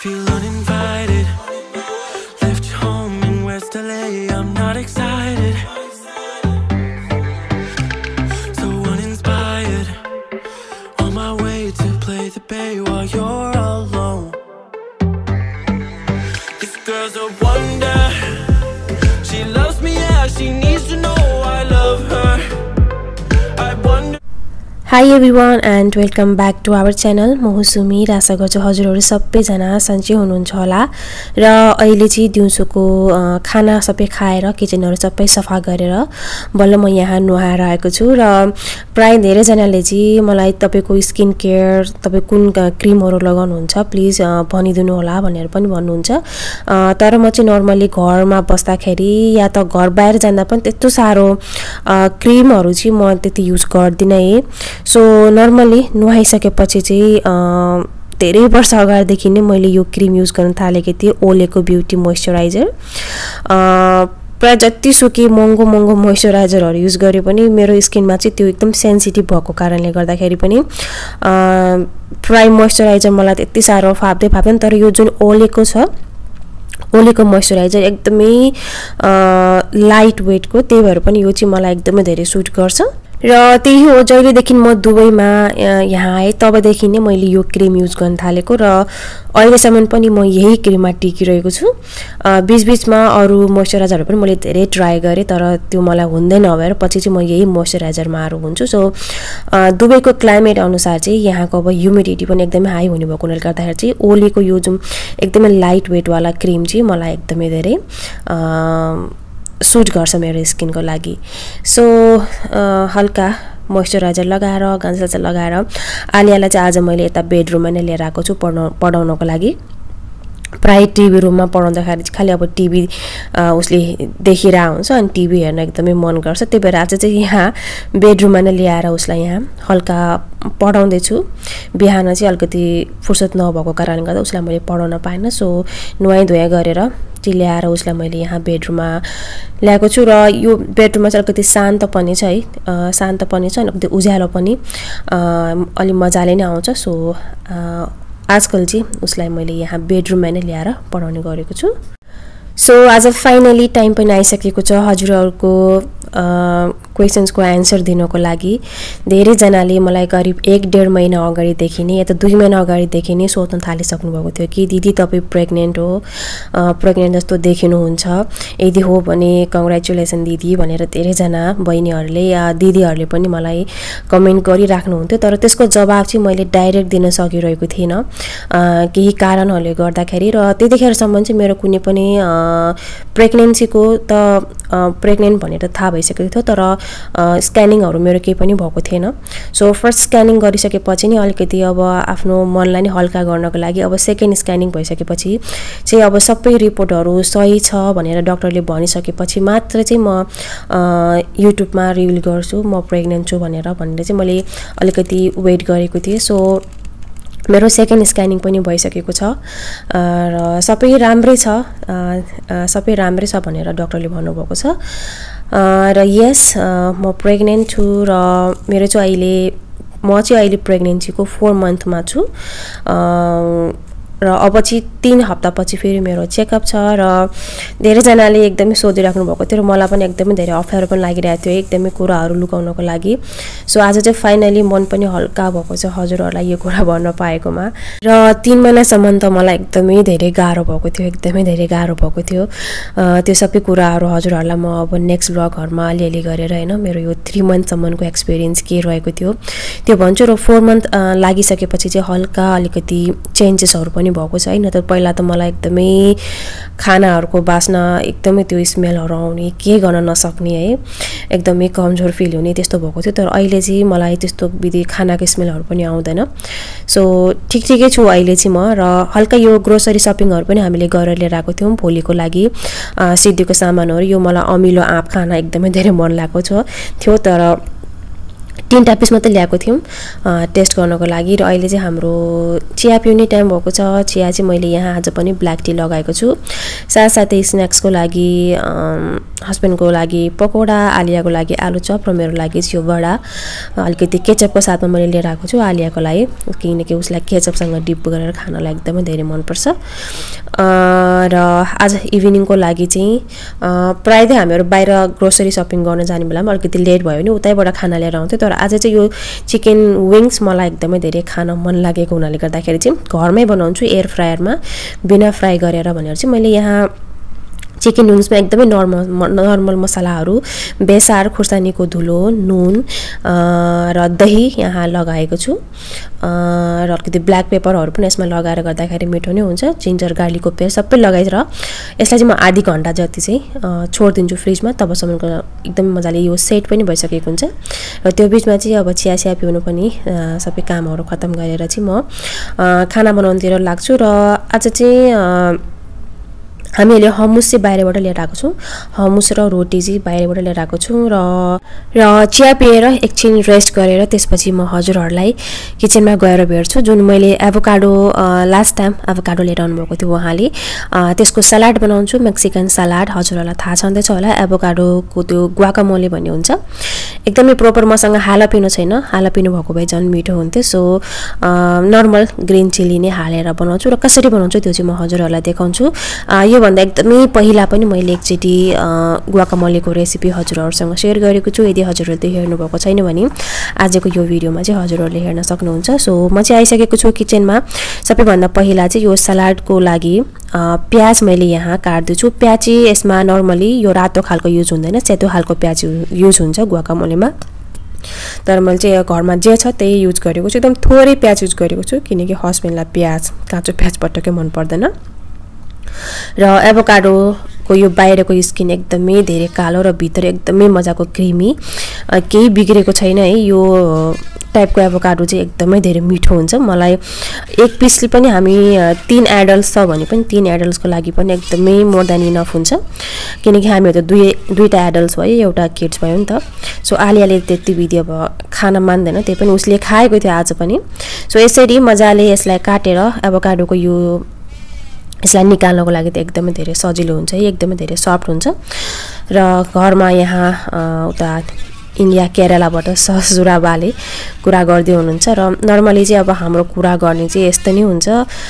Feel uninvited. Left home in West LA. I'm not excited. So uninspired. On my way to play the bay while you're alone. This girl's a wonder. She loves me, yeah. She needs to know I love her. I wonder. Hi everyone and welcome back to our channel. म हो सुमी। आशा गर्छु हजुरहरु सबैजना सन्चै हुनुहुन्छ होला र अहिले चाहिँ दिउँसोको खाना सबै खाएर किचनहरु सबै सफा गरेर बल्ल म यहाँ नुहाएर आएको छु र प्राय धेरै जनाले चाहिँ मलाई तपाईको स्किन केयर तपाई कुन क्रीमहरु लगाउनुहुन्छ प्लिज भनिदिनु होला भनेर पनि भन्नुहुन्छ तर म चाहिँ नर्मली घरमा बस्दाखेरि या त घर बाहिर जाँदा पनि त्यस्तो सारो क्रीमहरु चाहिँ म त्यति युज गर्दिन है सो नर्मली नुहाइसकेपछि चाहिँ धेरै वर्ष अगाडिदेखि नै मैले यो क्रीम युज गर्न थालेको थिए ओलेको ब्युटी मोइस्चराइजर प्राय जति सुकै महँगो मोइस्चराइजरहरु युज गरे पनि मेरो स्किनमा चाहिँ त्यो एकदम सेन्सिटिभ भएको कारणले गर्दाखेरि पनि प्राय मोइस्चराइजर मलाई त्यति सारो फाप्दैन तर यो जुन ओलेको छ ओलेको मोइस्चराइजर एकदमै लाइट वेटको त्यही भएर पनि यो चाहिँ मलाई एकदमै धेरै सुट गर्छ र त्यही हो जहिलेदेखि म दुबईमा यहाँ आए तबदेखि नै मैले यो क्रीम युज गर्न थालेको र अहिलेसम्म पनि म यही क्रीममा टिकिरहेको छु बीचबीचमा अरु मोइस्चराइजरहरु पनि मैले धेरै ट्राई गरे तर त्यो मलाई हुँदैन भएर पछि चाहिँ म यही मोइस्चराइजरमा आरो हुन्छु सो दुबईको क्लाइमेट अनुसार चाहिँ यहाँको अब ह्युमिडिटी पनि एकदमै हाई हुने भएको हुनाले गर्दाखेरि चाहिँ ओलेको यो जुन एकदमै लाइट वेट वाला क्रीम चाहिँ मलाई एकदमै धेरै सुट गर्छ मेरो स्किनको लागि सो हल्का मोइस्चराइजर लगाएर गन्सल्स लगाएर आलियालाई चाहिँ आज मैले यता बेडरुममा नै लिएर आएको छु पढाउनको लागि प्राय टिभी रुममा पढाउँदाखेरि खाली अब टिभी उसले देखिरा हुन्छ अनि टिभी हेर्न एकदमै मन गर्छ त्यही भएर आज चाहिँ यहाँ बेडरुममा नै ल्याएर उसलाई यहाँ हल्का पढाउँदै छु बिहान चाहिँ अलिकति फुर्सद नभएको कारणले गर्दा उसलाई मैले पढाउन पाएन सो नुहाइ धुवाइ गरेर चाहिँ ल्याएर उसलाई मैले यहाँ बेडरुममा ल्याएको छु र यो बेडरुममा चाहिँ अलिकति शान्त पनि छ है शान्त पनि छ अनि अलिकति उज्यालो पनि अलि मजाले नै आउँछ सो आजकल चाहिँ उसलाई मैले यहाँ बेडरुममा नै ल्याएर पढाउने गरेको छु सो आज फाइनली टाइम पनि आइसकेको छ हजुरहरुको क्वेशन्सको आन्सर दिनको लागि धेरै जनाले मलाई करिब 1.5 महिना अगाडि देखि नै या त 2 महिना अगाडि देखि नै सोध्न थालिसक्नु भएको थियो कि दिदी तपाई प्रेग्नेन्ट हो प्रेग्नेन्ट जस्तो देखिनुहुन्छ यदि हो भने कंग्रेचुलेसन दिदी भनेर धेरै जना बहिनीहरुले या दिदीहरुले पनि मलाई कमेन्ट गरिराख्नु हुन्थ्यो तर त्यसको जवाफ चाहिँ मैले डाइरेक्ट दिन सकिरहेको थिएन केही कारणहरुले गर्दाखेरि र त्यतिखेरसम्म चाहिँ मेरो कुनै पनि प्रेग्नेन्सीको त प्रेग्नेन्ट भनेर थाहा भइसकेको थियो तर स्क्यानिङहरु मेरो केही पनि भएको थिएन सो फर्स्ट स्क्यानिङ गरिसकेपछि नि अलिकति अब आफ्नो मनलाई नि हल्का गर्नको लागि अब सेकेन्ड स्क्यानिङ भइसकेपछि चाहिँ अब सबै रिपोर्टहरु सही छ भनेर डाक्टरले भनिसकेपछि मात्र चाहिँ म युट्युबमा रिभिल गर्छु म प्रेग्नेन्ट छु भनेर चाहिँ मैले अलिकति वेट गरेको थिए सो मेरो सेकेन्ड स्क्यानिङ पनि भइसकेको छ र सबै राम्रै छ भनेर डाक्टरले भन्नुभएको छ र यस म प्रेग्नेन्ट छु र मेरो चाहिँ अहिले प्रेग्नेन्सीको 4 मन्थमा छु र अब चाहिँ 3 हप्ता पछि फेरि मेरो चेकअप छ र धेरै जनाले एकदमै सोधिराख्नु भएको थियो र मलाई पनि एकदमै धेरै अप्ठ्यारो पनि लागिरहेको थियो एकदमै कुराहरु लुकाउनको लागि सो आज चाहिँ फाइनली मन पनि हल्का भएको छ हजुरहरुलाई यो कुरा भन्न पाएकोमा र 3 महिनासम्म त मलाई एकदमै धेरै गाह्रो भएको थियो त्यो सबै कुराहरु हजुरहरुलाई म अब नेक्स्ट ब्लगहरुमा अलिअलि गरेर हैन मेरो यो 3 मन्थसम्मको एक्सपीरियन्स के रहेको थियो त्यो भन्छु र 4 मन्थ लागिसकेपछि चाहिँ हल्का अलिकति चेन्जेसहरु पनि भएको छ हैन त पहिला त मलाई एकदमै खानाहरुको बास्ना एकदमै त्यो स्मेलहरु आउने के गर्न नसक्ने है एकदमै कमजोर फिल हुने त्यस्तो भएको थियो तर अहिले चाहिँ मलाई त्यस्तो विधि खानाको स्मेलहरु पनि आउँदैन सो ठिकै छु अहिले चाहिँ म र हल्का यो ग्रोसरी शपिङहरु पनि हामीले गरेर लिएर आएको थियौं भोलिको लागि सिद्धिको सामानहरु यो मलाई अमिलो आँप खाना एकदमै धेरै मन लागेको थियो तर 3टा पिस मात्रै ल्याएको थियौँ टेस्ट गर्नको लागि र अहिले चाहिँ हाम्रो चिया पिउने टाइम भएको छ चिया चाहिँ मैले यहाँ आज पनि ब्ल्याक टी लगाएको छु साथसाथै स्न्याक्सको लागि हस्बेन्डको लागि पकोडा आलियाको लागि आलु चप र मेरो लागि चाहिँ यो वडा अलिकति केचपको साथमा मैले लिएर आएको छु आलियाको लागि किनकि उसलाई केचपसँग डिप गरेर खानलाई एकदमै धेरै मनपर्छ र आज इभिनिङको लागि चाहिँ प्रायः हामीहरू बाहिर ग्रोसरी सपिङ गर्न जाने बेलामा अलिकति लेट भयो भने उतैबाट खाना लिएर आउँथ्यो तर आज चाहिँ यो चिकन विङ्स मलाई एकदमै धेरै खान मन लागेको हुनाले गर्दाखेरि चाहिँ घरमै बनाउँछु एयर फ्रायरमा बिना फ्राई गरेर भनेर चाहिँ मैले यहाँ चिकन विङ्समा एकदमै नर्मल मसलाहरू बेसार खुर्सानीको धुलो नुन र दही यहाँ लगाएको छु र अलिकति ब्ल्याक पेपरहरू पनि यसमा लगाएर गर्दाखेरि मिठो नै हुन्छ जिन्जर गार्लिकको पेस्ट सबै लगाएर यसलाई चाहिँ म आधी घण्टा जति चाहिँ छोडिदिन्छु फ्रिजमा तबसम्मको एकदमै मजाले यो सेट पनि भइसकेको हुन्छ र त्यो बिचमा चाहिँ अब चिया पिउनु पनि सबै कामहरू खत्तम गरेर चाहिँ म खाना बनाउनुतिर लाग्छु र आज चाहिँ हामीले हमुस चाहिँ बाहिरबाट लिएर आएको छौँ हमुस र रोटी चाहिँ बाहिरबाट लिएर आएको छु र चिया पिएर एकछिन रेस्ट गरेर त्यसपछि म हजुरहरूलाई किचनमा गएर भेट्छु जुन मैले एभोकाडो लास्ट टाइम एभोकाडो लिएर आउनुभएको थियो उहाँले त्यसको सलाड बनाउँछु मेक्सिकन सलाड हजुरहरूलाई थाहा छँदैछ होला एभोकाडोको त्यो ग्वाकामोले भन्ने हुन्छ एकदमै प्रोपर मसँग हालापिनो छैन हालापिनो भएको भए झन् मिठो हुन्थ्यो सो नर्मल ग्रिन चिली नै हालेर बनाउँछु र कसरी बनाउँछु त्यो चाहिँ म हजुरहरूलाई देखाउँछु यो भन्दा एकदमै पहिला पनि मैले एकचोटि ग्वाकामोलेको रेसिपी हजुरहरूसँग सेयर गरेको छु यदि हजुरहरूले त्यो हेर्नु भएको छैन भने आजको यो भिडियोमा चाहिँ हजुरहरूले हेर्न सक्नुहुन्छ सो म चाहिँ आइसकेको छु किचनमा सबैभन्दा पहिला चाहिँ यो सलाडको लागि प्याज मैले यहाँ काट्दैछु प्याज चाहिँ यसमा नर्मली यो रातो खालको युज हुँदैन सेतो खालको प्याज युज हुन्छ ग्वाकामोलेमा तर मैले चाहिँ घरमा जे छ त्यही युज गरेको छु एकदम थोरै प्याज युज गरेको छु किनकि हस्बेन्डलाई प्याज काँचो प्याज पटक्कै मन पर्दैन र एभोकाडोको यो बाहिरको स्किन एकदमै धेरै कालो र भित्र एकदमै मजाको क्रिमी केही बिग्रेको छैन है यो टाइपको एभोकाडो चाहिँ एकदमै धेरै मिठो हुन्छ मलाई एक पिसले पनि हामी 3 एडल्ट्स छ भने पनि 3 एडल्ट्सको लागि पनि एकदमै मोर देन इनफ हुन्छ किनकि हामीहरू त दुईटा एडल्ट्स भयो एउटा किड्स भयो नि त सो आलियाले त्यति विधि अब खान मान्दैन त्यही पनि उसले खाएको थियो आज पनि सो यसरी मजाले यसलाई काटेर एभोकाडोको यो यसलाई निकाल्नको लागि त एकदमै धेरै सजिलो हुन्छ है एकदमै धेरै सफ्ट हुन्छ र घरमा यहाँ उता इन्डिया केरलाबाट ससुराबाले कुरा गर्दै हुनुहुन्छ र नर्मली चाहिँ अब हाम्रो कुरा गर्ने चाहिँ यस्तो नै हुन्छ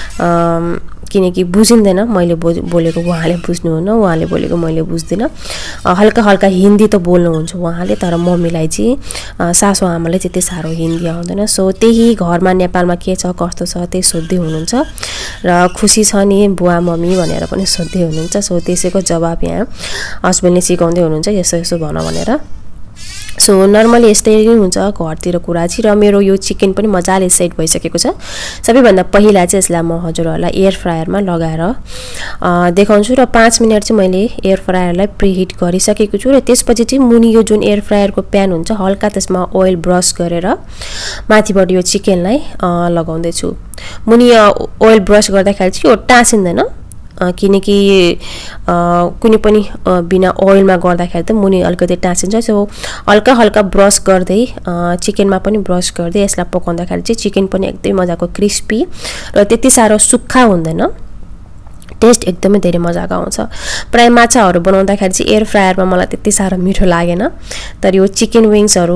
किनकि बुझिँदैन मैले बोलेको उहाँले बुझ्नुहुन्न उहाँले बोलेको मैले बुझ्दिनँ हल्का हल्का हिन्दी त बोल्नुहुन्छ उहाँले तर मम्मीलाई चाहिँ सासु आमालाई चाहिँ त्यति साह्रो हिन्दी आउँदैन सो त्यही घरमा नेपालमा के छ कस्तो छ त्यही सोध्दै हुनुहुन्छ र खुसी छ नि बुवा मम्मी भनेर पनि सोध्दै हुनुहुन्छ सो त्यसैको जवाब यहाँ हस्बेन्डले सिकाउँदै हुनुहुन्छ यसो यसो भन भनेर सो नर्मली यस्तै नै हुन्छ घरतिर कुरा चाहिँ र मेरो यो चिकन पनि मजाले सेट भइसकेको छ सबैभन्दा पहिला चाहिँ यसलाई म हजुरहरूलाई एयर फ्रायरमा लगाएर देखाउँछु र 5 मिनट चाहिँ मैले एयर फ्रायरलाई प्रिहिट गरिसकेको छु र त्यसपछि चाहिँ मुनि यो जुन एयर फ्रायरको प्यान हुन्छ हल्का त्यसमा ओइल ब्रस गरेर माथिबाट यो चिकनलाई लगाउँदैछु मुनि ओइल ब्रस गर्दाखेरि चाहिँ यो टाँसिँदैन किनकि कुनै पनि बिना ओइलमा गर्दाखेरि त मुनि अलिकति टाँसिन्छ सो हल्का हल्का ब्रस गर्दै चिकनमा पनि ब्रस गर्दै यसलाई पकाउँदाखेरि चाहिँ चिकन पनि एकदमै मजाको क्रिस्पी र त्यति साह्रो सुक्खा हुँदैन टेस्ट एकदमै धेरै मजाको आउँछ प्राय माछाहरू बनाउँदाखेरि चाहिँ एयर फ्रायरमा मलाई त्यति साह्रो मिठो लागेन तर यो चिकन विङ्सहरू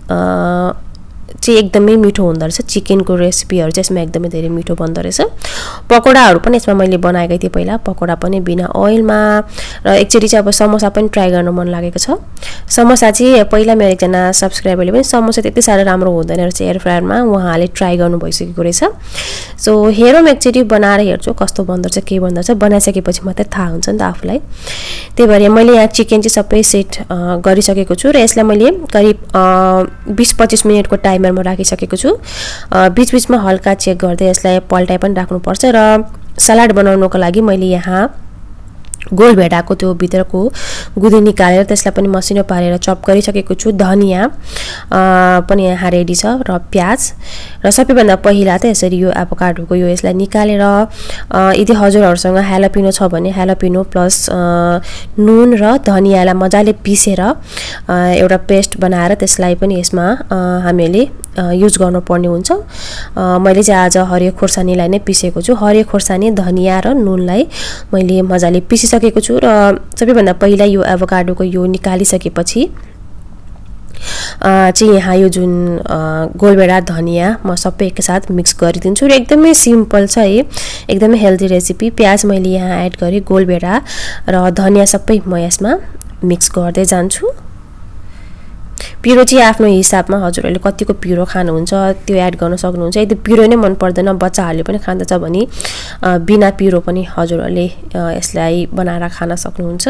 चाहिँ एकदमै मिठो हुँदो रहेछ चिकनको रेसिपीहरू चाहिँ यसमा एकदमै धेरै मिठो बन्दो रहेछ पकोडाहरू पनि यसमा मैले बनाएको थिएँ पहिला पकोडा पनि बिना ओइलमा र एकचोटि चाहिँ अब समोसा पनि ट्राई गर्न मन लागेको छ समोसा चाहिँ पहिला मेरो एकजना सब्सक्राइबरले पनि समोसा त्यति साह्रो राम्रो हुँदैन रहेछ एयर फ्रायरमा उहाँले ट्राई गर्नु भइसकेको रहेछ सो हेरौँ एकचोटि बनाएर हेर्छु कस्तो बन्दो रहेछ के बन्दो रहेछ बनाइसकेपछि मात्रै थाहा हुन्छ नि त आफूलाई त्यही भएर मैले यहाँ चिकन चाहिँ सबै सेट गरिसकेको छु र यसलाई मैले करिब 20-25 मिनटको टाइमरमा राखिसकेको छु बीचबीचमा हल्का चेक गर्दै यसलाई पल्टाइ पनि राख्नुपर्छ र सलाड बनाउनको लागि मैले यहाँ गोलभेडाको त्यो भित्रको गुदी निकालेर त्यसलाई पनि मसिनो पारेर चप गरिसकेको छु। धनिया पनि यहाँ रेडी छ र प्याज र सबैभन्दा पहिला त यसरी यो एभोकाडोको यो यसलाई निकालेर यदि हजुरहरुसँग ह्यालापिनो छ भने ह्यालापिनो प्लस नुन र धनियालाई मजाले पिसेर एउटा पेस्ट बनाएर त्यसलाई पनि यसमा हामीले युज गर्नुपर्ने हुन्छ। मैले चाहिँ आज हरियो खोर्सानीलाई नै पिसेको छु। हरियो खोर्सानी धनिया र नुनलाई मैले मजाले पिसिसकेको छु र सबैभन्दा पहिला यो एभोकाडोको यो निकालिसकेपछि चाहिँ यहाँ यो जुन गोलभेडा धनिया म सबै एकसाथ मिक्स गरिदिन्छु र एकदमै सिम्पल छ है, एकदमै हेल्दी रेसिपी। प्याज मैले यहाँ एड गरे, गोलभेडा र धनिया सबै म यसमा मिक्स गर्दै जान्छु। पिरो चाहिँ आफ्नो हिसाबमा हजुरहरूले कतिको पिरो खानुहुन्छ त्यो एड गर्न सक्नुहुन्छ। यदि पिरो नै मन पर्दैन बच्चाहरूले पनि खाँदछ भने बिना पिरो पनि हजुरहरूले यसलाई बनाएर खान सक्नुहुन्छ।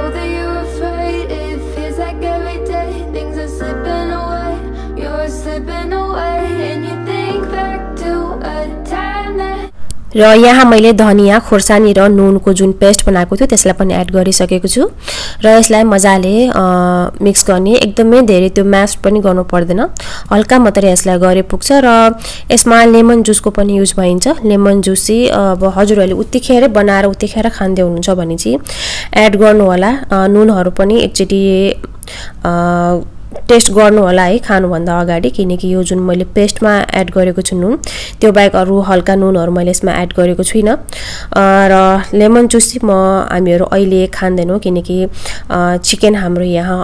र यहाँ मैले धनिया खोर्सानी र नुनको जुन पेस्ट बनाएको थियो त्यसलाई पनि एड गरिसकेको छु र यसलाई मजाले मिक्स गर्ने। एकदमै धेरै त्यो म्यास पनि गर्नु पर्दैन, हल्का मात्रै यसलाई गरे पुग्छ। र यसमा लेमन जुसको पनि युज भइन्छ। लेमन जुस चाहिँ अब हजुरहरूले उत्तिखेर बनाएर उत्तिखेर खाँदै हुनुहुन्छ भने चाहिँ एड गर्नु होला। नुनहरू पनि एकचोटि टेस्ट गर्नु होला है खानुभन्दा अगाडि, किनकि यो जुन मैले पेस्टमा एड गरेको छु नुन त्यो बाहेक अरू हल्का नुनहरू मैले यसमा एड गरेको छुइनँ। र लेमन जुस चाहिँ हामीहरू अहिले खाँदैनौँ किनकि चिकन हाम्रो यहाँ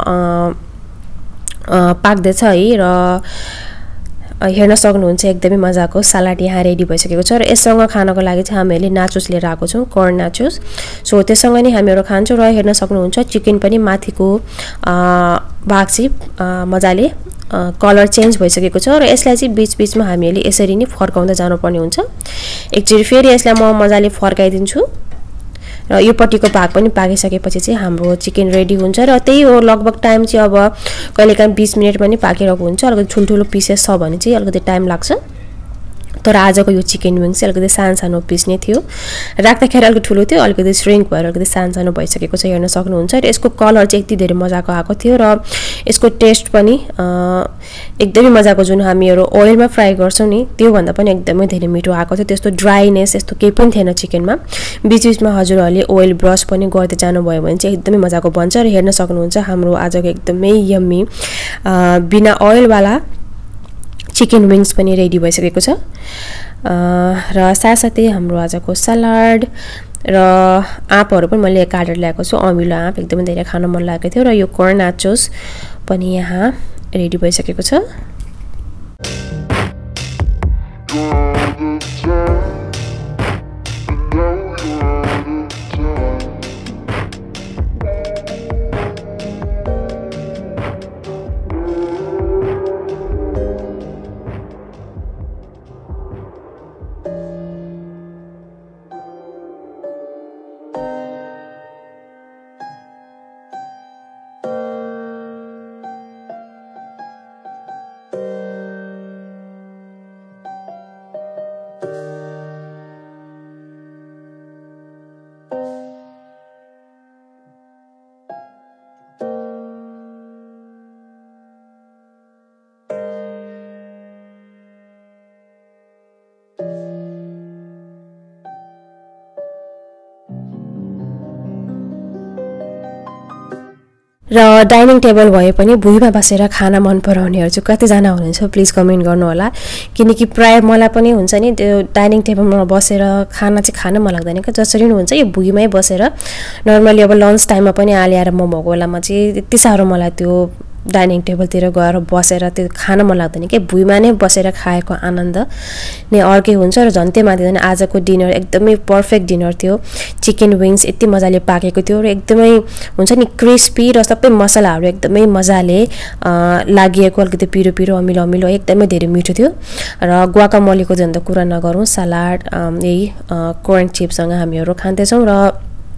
पाक्दैछ है। र हेर्न सक्नुहुन्छ एकदमै मजाको सलाड यहाँ रेडी भइसकेको छ र यससँग खानको लागि चाहिँ हामीहरूले नाचोस लिएर आएको छौँ, कर्न नाचोस। सो त्यससँग नै हामीहरू खान्छौँ र हेर्न सक्नुहुन्छ चिकन पनि माथिको भाग चाहिँ मजाले कलर चेन्ज भइसकेको छ र यसलाई चाहिँ बीचबीचमा हामीहरूले यसरी नै फर्काउँदै जानुपर्ने हुन्छ। एकचोटि फेरि यसलाई म मजाले फर्काइदिन्छु र यो पट्टिको भाग पनि पाकिसकेपछि चाहिँ हाम्रो चिकन रेडी हुन्छ। र त्यही हो लगभग टाइम चाहिँ अब कहिलेकाहीँ 20 मिनट पनि पाकिरहेको हुन्छ। अलिकति ठुल्ठुलो पिसेस छ भने चाहिँ अलिकति टाइम लाग्छ। तर आजको यो चिकन विङ्स चाहिँ अलिकति सानो पिस नै थियो, राख्दाखेरि अलिकति ठुलो थियो, अलिकति श्रिङ्क भएर अलिकति सानो भइसकेको छ हेर्न सक्नुहुन्छ। र यसको कलर चाहिँ यति धेरै मजाको आएको थियो र यसको टेस्ट पनि एकदमै मजाको, जुन हामीहरू ओइलमा फ्राई गर्छौँ नि त्योभन्दा पनि एकदमै धेरै मिठो आएको थियो। त्यस्तो ड्राइनेस यस्तो केही पनि थिएन चिकनमा। बीचबीचमा हजुरहरूले ओइल ब्रस पनि गर्दै जानुभयो भने चाहिँ एकदमै मजाको बन्छ। र हेर्न सक्नुहुन्छ हाम्रो आजको एकदमै यम्मी बिना ओइलवाला चिकन विङ्स पनि रेडी भइसकेको छ। र साथसाथै हाम्रो आजको सलाड र आँपहरू पनि मैले काटेर ल्याएको छु। अमिलो आँप एकदमै धेरै खान मन लागेको थियो र यो कर्न नाचोस पनि यहाँ रेडी भइसकेको छ। र डाइनिङ टेबल भए पनि भुइँमा बसेर खाना मन पराउनेहरू चाहिँ कतिजना हुनुहुन्छ प्लिज कमेन्ट गर्नु होला। किनकि प्राय मलाई पनि हुन्छ नि त्यो डाइनिङ टेबलमा बसेर खाना चाहिँ खान मन लाग्दैन क्या, जसरी पनि हुन्छ यो भुइँमै बसेर। नर्मली अब लन्च टाइममा पनि आएर म भएको बेलामा चाहिँ त्यति साह्रो मलाई त्यो डाइनिङ टेबलतिर गएर बसेर त्यो खान मन लाग्दैन कि, भुइँमा नै बसेर खाएको आनन्द नै अर्कै हुन्छ। र झन्ते माथिदैन आजको डिनर एकदमै पर्फेक्ट डिनर थियो। चिकन विङ्स यति मजाले पाकेको थियो र एकदमै हुन्छ नि क्रिस्पी र सबै मसलाहरू एकदमै मजाले लागिएको, अलिकति पिरो पिरो अमिलो अमिलो एकदमै धेरै मिठो थियो। र ग्वाकामोलीको झन् त कुरा नगरौँ, सलाड यही कर्न चिप्ससँग हामीहरू खाँदैछौँ। र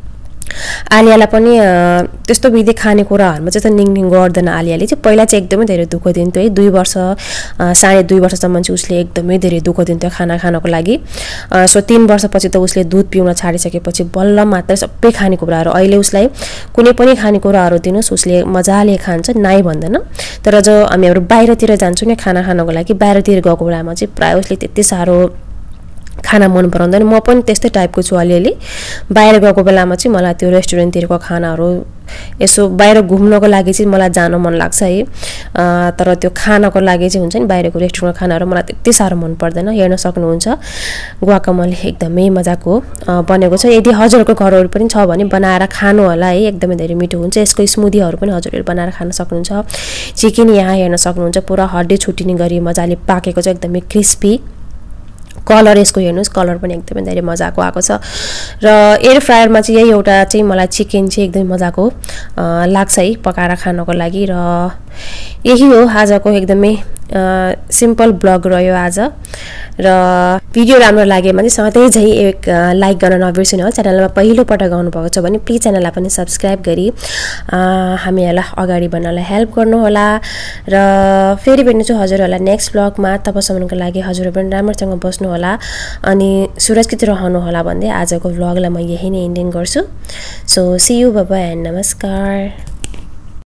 आलियालाई पनि त्यस्तो विधि खानेकुराहरुमा चाहिँ त निङ गर्दैन आलियाले चाहिँ पहिला चाहिँ एकदमै धेरै दुःख दिन्थ्यो है 2 वर्ष 2.5 वर्षसम्म चाहिँ उसले एकदमै धेरै दुःख दिन्थ्यो खाना खानको लागि सो 3 वर्षपछि त उसले दूध पिउन छाडिसकेपछि बल्ल मात्र सबै खानेकुराहरु अहिले उसलाई कुनै पनि खानेकुराहरु दिनुस् उसले मजाले खान्छ नाइ भन्दैन तर जो हामीहरु बाहिरतिर जान्छौं नि खाना खानको लागि बाहिरतिर गएको बेलामा चाहिँ प्राय उसले त्यति सारो खाना मन पराउँदैन म पनि त्यस्तै टाइपको छु अलिअलि बाहिर गएको बेलामा चाहिँ मलाई त्यो रेस्टुरेन्टतिरको खानाहरु यसो बाहिर घुम्नको लागि चाहिँ मलाई जान मन लाग्छ है तर त्यो खानको लागि चाहिँ हुन्छ नि बाहिरको रेस्टुरेन्टको खानाहरु मलाई त्यति सारो मन पर्दैन हेर्न सक्नुहुन्छ गुआकामोले एकदमै मजाको बनेको छ यदि हजुरको घरहरु पनि छ भने बनाएर खानु होला है एकदमै धेरै मिठो हुन्छ यसको स्मुदीहरु पनि हजुरले बनाएर खान सक्नुहुन्छ चिकन यहाँ हेर्न सक्नुहुन्छ पुरा हड्डी छुटिने गरी मजाले पाकेको छ एकदमै क्रिस्पी कलर यसको हेर्नुस् कलर पनि एकदमै धेरै मजाको आको छ र एयर फ्रायरमा चाहिँ यही एउटा चाहिँ मलाई चिकन चाहिँ एकदमै मजाको लाग्छ है पकाएर खानको लागि र यही हो आजको एकदमै सिम्पल ब्लग रह्यो आज र भिडियो राम्रो लागेमा चाहिँ सधैं झै एक लाइक गर्न नबिर्सिनु होला च्यानलमा पहिलो पटक आउनु भएको छ भने प्लिज च्यानललाई पनि सब्स्क्राइब गरी हामीलाई अगाडि बढ्नलाई हेल्प गर्नु होला र फेरि भेट्ने छु हजुरहरुलाई नेक्स्ट ब्लगमा तबसम्मको लागि हजुरहरु पनि राम्रोसँग बस्नु होला अनि सुरक्षित रहनु होला भन्दै आजको ब्लगलाई म यही नै एन्डिङ गर्छु so see you bye bye and नमस्कार